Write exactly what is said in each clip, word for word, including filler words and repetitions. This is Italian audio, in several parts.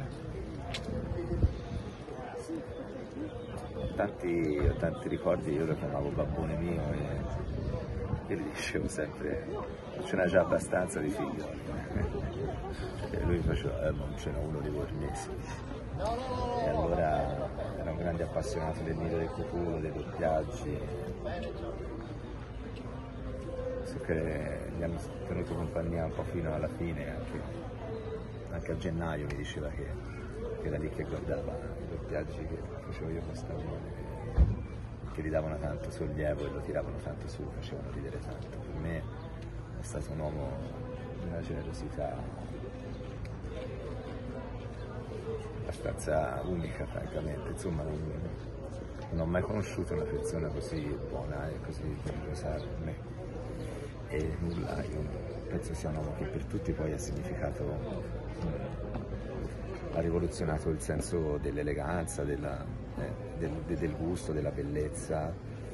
Tanti, ho tanti ricordi, io lo chiamavo babbone mio e io gli dicevo sempre ce n'ha già abbastanza di figlioli. E lui faceva, eh, ma ce n'è uno di bornesi. E allora era un grande appassionato del Nido del Cuculo, dei doppiaggi, so che gli hanno tenuto compagnia un po' fino alla fine, anche, anche a gennaio mi diceva che, che era lì che guardava i doppiaggi che facevo io con Stallone, che gli davano tanto sollievo e lo tiravano tanto su, facevano ridere tanto. Per me è stato un uomo di una generosità abbastanza unica, francamente. Insomma, non, non ho mai conosciuto una persona così buona e così generosa per me. E nulla, io penso sia un uomo che per tutti poi ha significato, ha rivoluzionato il senso dell'eleganza, della, eh, del, del gusto, della bellezza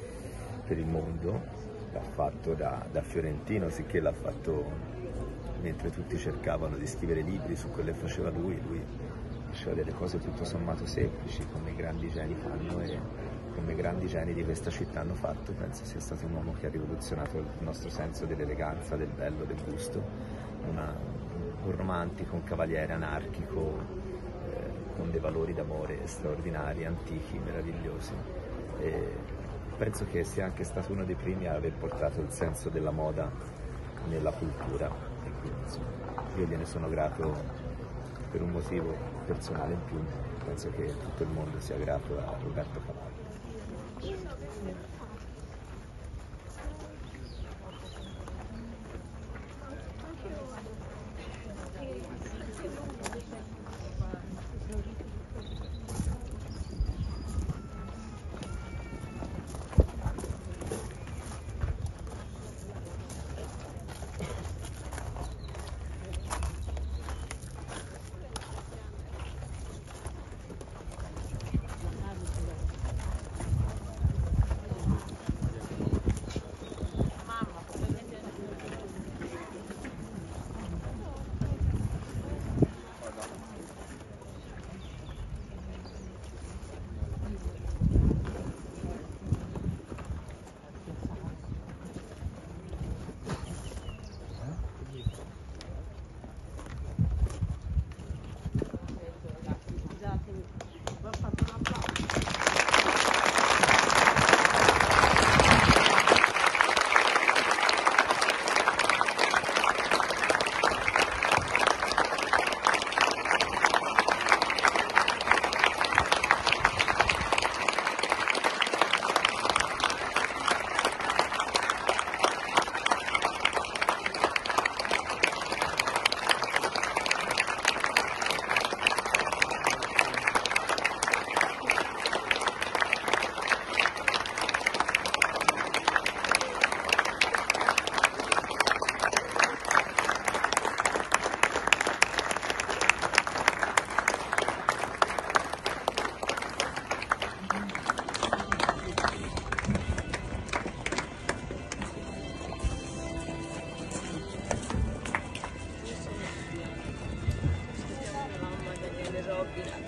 per il mondo. L'ha fatto da, da fiorentino, sicché l'ha fatto mentre tutti cercavano di scrivere libri su quello che faceva lui, lui faceva delle cose tutto sommato semplici, come i grandi geni fanno e come i grandi geni di questa città hanno fatto. Penso sia stato un uomo che ha rivoluzionato il nostro senso dell'eleganza, del bello, del gusto, una, un romantico, un cavaliere anarchico, eh, con dei valori d'amore straordinari, antichi, meravigliosi. E penso che sia anche stato uno dei primi a aver portato il senso della moda nella cultura, e quindi insomma, io gliene sono grato per un motivo personale in più. Penso che tutto il mondo sia grato a Roberto Cavalli. Robin.